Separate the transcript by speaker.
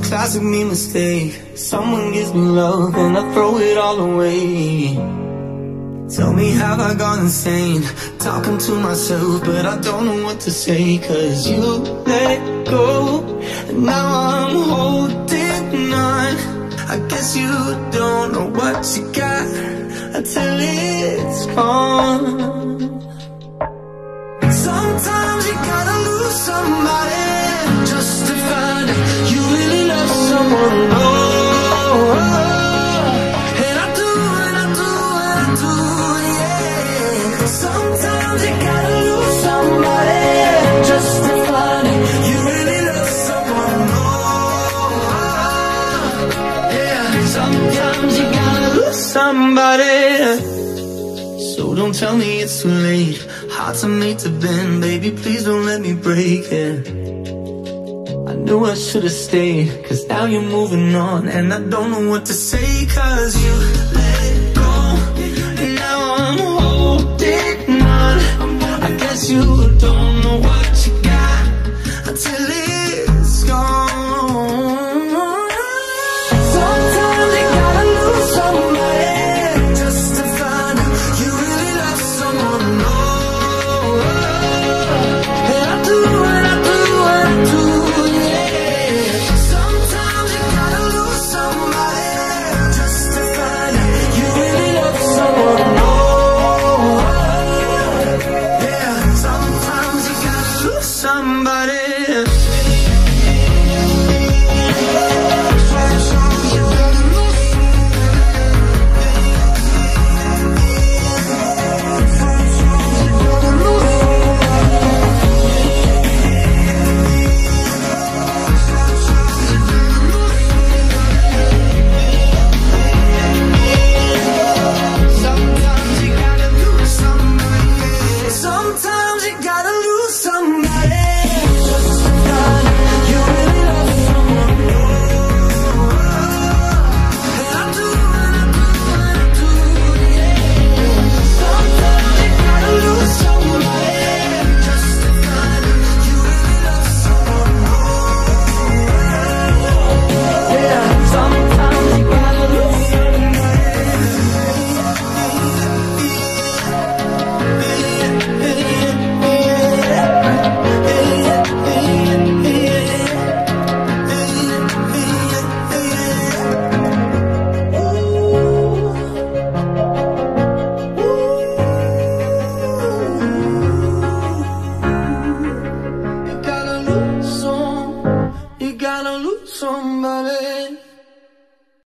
Speaker 1: classic me mistake. Someone gives me love and I throw it all away. Tell me, have I gone insane? Talking to myself, but I don't know what to say. Cause you let go, and now I'm holding on. I guess you don't know what you got until it's gone. Sometimes you gotta lose somebody just to find out you really love someone. Oh, and I do, yeah. Sometimes you gotta lose somebody just to find out you really love someone. Oh, yeah. Sometimes you gotta lose somebody. So don't tell me it's too late. Hearts are made to bend, baby, please don't let me break it. I knew I should've stayed, cause now you're moving on. And I don't know what to say, cause you let go, and now I'm holding on. I guess you don't know what